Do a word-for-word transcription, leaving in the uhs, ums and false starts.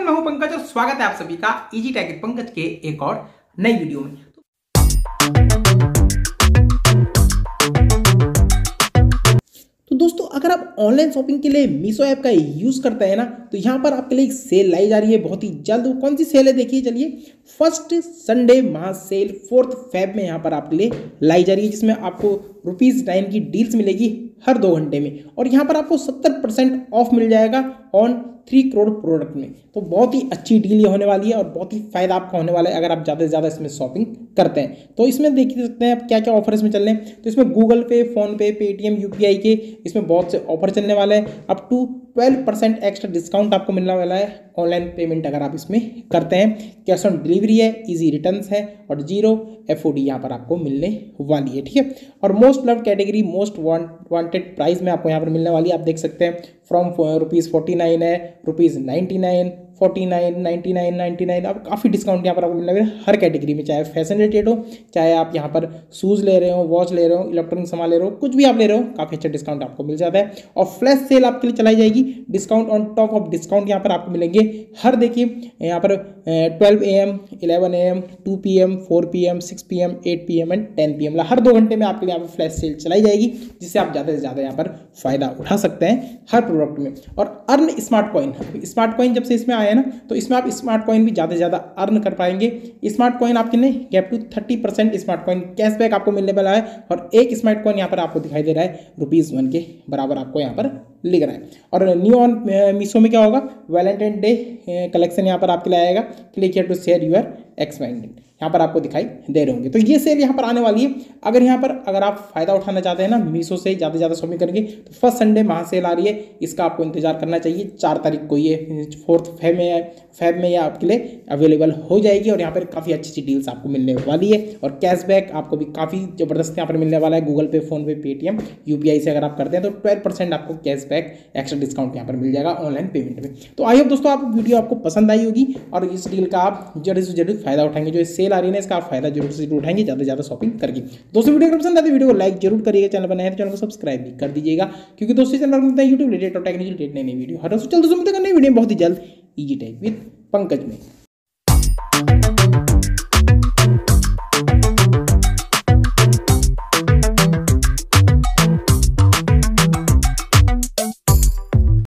मैं हूं पंकज और स्वागत है आप सभी का इजी टेक विद पंकज के एक और नई वीडियो में। तो दोस्तों, अगर आप ऑनलाइन शॉपिंग के लिए मीशो ऐप का यूज करते हैं ना, तो यहाँ पर आपके लिए एक सेल लाई जा रही है बहुत ही जल्द। वो कौन सी सेल है देखिए, चलिए। फर्स्ट संडे महा सेल फोर्थ फेब में यहाँ पर आपके लिए लाई जा रही है, जिसमें आपको रुपीज नाइन की डील्स मिलेगी हर दो घंटे में। और यहाँ पर आपको सत्तर परसेंट ऑफ मिल जाएगा ऑन थ्री करोड़ प्रोडक्ट में। तो बहुत ही अच्छी डील ये होने वाली है और बहुत ही फायदा आपका होने वाला है अगर आप ज़्यादा से ज़्यादा इसमें शॉपिंग करते हैं। तो इसमें देख सकते हैं आप क्या क्या ऑफर इसमें चल रहे हैं। तो इसमें गूगल पे, फोन पे, पेटीएम, यूपीआई के इसमें बहुत से ऑफर चलने वाले हैं। Up to twelve percent extra discount आपको मिलने वाला है ऑनलाइन पेमेंट अगर आप इसमें करते हैं। कैश ऑन डिलीवरी है, इजी रिटर्न्स है और जीरो एफओडी यहाँ पर आपको मिलने वाली है, ठीक है। और most loved category, most wanted price में आपको यहाँ पर मिलने वाली है। आप देख सकते हैं फ्रॉम रुपीज़ फोर्टी नाइन है, rupees ninety nine, forty nine, ninety nine, ninety nine. अब काफ़ी डिस्काउंट यहाँ पर आपको मिलने वाला है हर कैटेगरी में, चाहे फैशन रिलेटेड हो, चाहे आप यहाँ पर शूज़ ले रहे हो, वॉच ले रहे हो, इलेक्ट्रॉनिक सामान ले रहे हो, कुछ भी आप ले रहे हो, काफ़ी अच्छा डिस्काउंट आपको मिल जाता है। और फ्लैश सेल आपके लिए चलाई जाएगी, discount on top of discount यहाँ पर आपको मिलेंगे हर, देखिए यहाँ पर twelve A M, eleven A M, two P M, four P M, six P M, eight P M and ten P M, हर दो घंटे में आपके लिए यहाँ पर फ्लैश सेल चलाई जाएगी, जिससे आप ज़्यादा से ज़्यादा यहाँ पर फायदा उठा सकते हैं हर प्रोडक्ट में। और earn smart coin, smart coin जब से इसमें आया ना, तो इसमें आप स्मार्ट कॉइन भी ज़्यादा से ज़्यादा अर्न कर पाएंगे। स्मार्ट कॉइन आपके ने gap to thirty percent smart coin cashback आपको मिलने वाला है। और एक स्मार्ट कॉइन यहाँ पर आपको दिखाई दे रहा है रुपीज़ वन के बराबर आपको यहाँ पर लिख रहा है। और न्यू ऑन मीशो में क्या होगा, वैलेंटाइन डे कलेक्शन यहाँ पर आपके लिए आएगा। Click here to share your expanded, यहाँ पर आपको दिखाई दे रहे होंगे। तो ये सेल यहाँ पर आने वाली है। अगर यहाँ पर अगर आप फायदा उठाना चाहते हैं ना, मीशो से ज़्यादा से ज़्यादा शॉपिंग करेंगे, तो फर्स्ट संडे महा सेल आ रही है, इसका आपको इंतजार करना चाहिए। चार तारीख को ये फोर्थ फेब में फेब में ये आपके लिए अवेलेबल हो जाएगी। और यहाँ पर काफ़ी अच्छी अच्छी डील्स आपको मिलने वाली है और कैशबैक आपको भी काफ़ी ज़बरदस्त यहाँ पर मिलने वाला है। गूगल पे, फोन पे, पेटीएम, यूपीआई से अगर आप करते हैं तो ट्वेल्व परसेंट आपको कैशबैक एक्स्ट्रा डिस्काउंट यहाँ पर मिल जाएगा ऑनलाइन पेमेंट में। तो आई होप दोस्तों आप वीडियो आपको पसंद आई होगी और इस डील का आप जरूर से जरूर फायदा उठाएंगे। जो सेल आ रही है ना, इसका आप फायदा जरूर से जरूर उठाएंगे ज़्यादा से ज़्यादा शॉपिंग करके। दोस्तों वीडियो पसंद आती है वीडियो को लाइक जरूर करिएगा, चैनल बनाए तो चैनल को सब्सक्राइब भी कर दीजिएगा, क्योंकि दोस्तों चैनल पर मिलता है यूट्यूब रिलेटेड और टेक्निकल रिलेटेड नई नई वीडियो हर रोज। चल दोस्तों मिलते हैं नई वीडियो बहुत ही जल्द इजी टेक विद पंकज में।